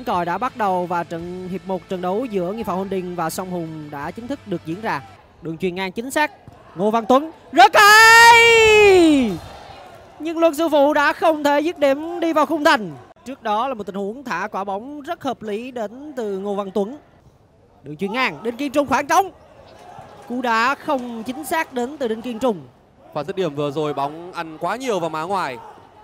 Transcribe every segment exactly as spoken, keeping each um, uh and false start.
tiếng còi đã bắt đầu và trận hiệp một trận đấu giữa Nghi Phạm Holding và Song Hùng đã chính thức được diễn ra. Đường chuyền ngang chính xác. Ngô Văn Tuấn rất hay, nhưng Luân Sư Phụ đã không thể dứt điểm đi vào khung thành. Trước đó là một tình huống thả quả bóng rất hợp lý đến từ Ngô Văn Tuấn. Đường chuyền ngang, Đinh Kiên Trung khoảng trống. Cú đá không chính xác đến từ Đinh Kiên Trung. Và dứt điểm vừa rồi bóng ăn quá nhiều vào má ngoài.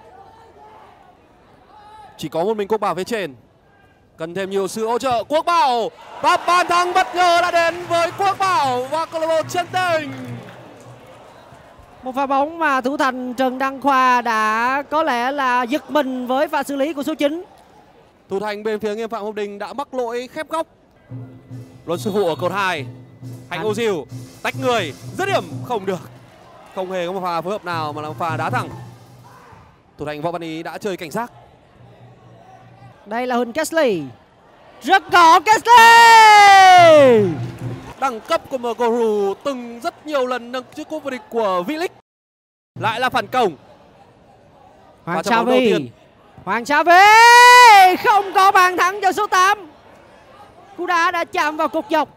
Chỉ có một mình Quốc Bảo phía trên. Cần thêm nhiều sự hỗ trợ. Quốc Bảo và bàn thắng bất ngờ đã đến với Quốc Bảo và câu lạc bộ Chân Tình. Một pha bóng mà thủ thành Trần Đăng Khoa đã có lẽ là giật mình với pha xử lý của số chín. Thủ thành bên phía Nghi Phạm Holding đã mắc lỗi khép góc. Luân Sư Phụ ở cột hai. Hạnh Ô Diều tách người, dứt điểm không được. Không hề có một pha phối hợp nào mà là một pha đá thẳng. Thủ thành Võ Văn Ý đã chơi cảnh giác. Đây là Huỳnh Kesley. Rất gõ Kesley. Đẳng cấp của em giê rờ từng rất nhiều lần nâng chiếc cúp vô địch của V-League. Lại là phản công. Hoàng Xavi. Hoàng Xavi không có bàn thắng cho số tám. Cú đá đã chạm vào cột dọc.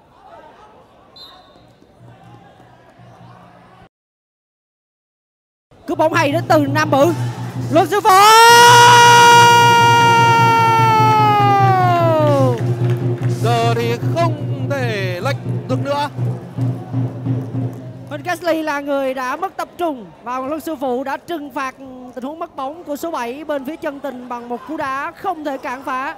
Cú bóng hay đến từ Nam Bự. Luân Sư Phụ. Giờ thì không thể lệch được nữa. Huỳnh Kesley là người đã mất tập trung và Luân Sư Phụ đã trừng phạt tình huống mất bóng của số bảy bên phía Chân Tình bằng một cú đá không thể cản phá.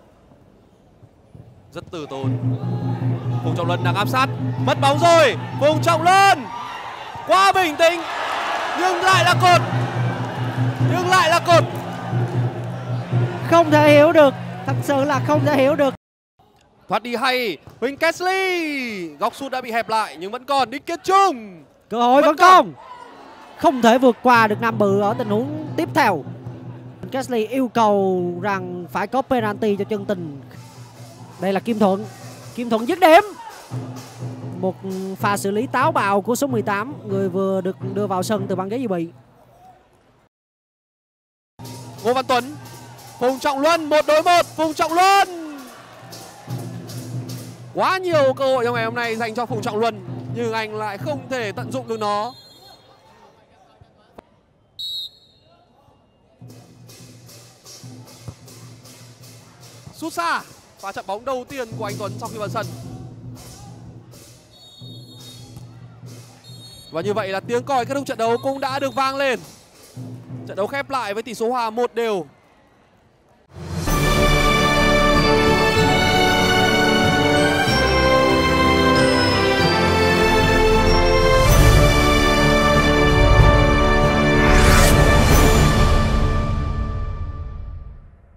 Rất từ tốn. Phùng Trọng Luân đang áp sát. Mất bóng rồi. Phùng Trọng Luân quá bình tĩnh. Nhưng lại là cột. Nhưng lại là cột. Không thể hiểu được. Thật sự là không thể hiểu được. Thoát đi hay. Huỳnh Kesley. Góc sút đã bị hẹp lại nhưng vẫn còn. Đinh Kiên Trung. Cơ hội vẫn còn. Không thể vượt qua được Nam Bự ở tình huống tiếp theo. Kesley yêu cầu rằng phải có penalty cho Chân Tình. Đây là Kim Thuận. Kim Thuận dứt điểm. Một pha xử lý táo bạo của số mười tám, người vừa được đưa vào sân từ băng ghế dự bị. Ngô Văn Tuấn. Phùng Trọng Luân một đối một. Phùng Trọng Luân. Quá nhiều cơ hội trong ngày hôm nay dành cho Phùng Trọng Luân, nhưng anh lại không thể tận dụng được nó. Sút xa. Và trận bóng đầu tiên của anh Tuấn sau khi vào sân. Và như vậy là tiếng còi kết thúc trận đấu cũng đã được vang lên. Trận đấu khép lại với tỷ số hòa một đều.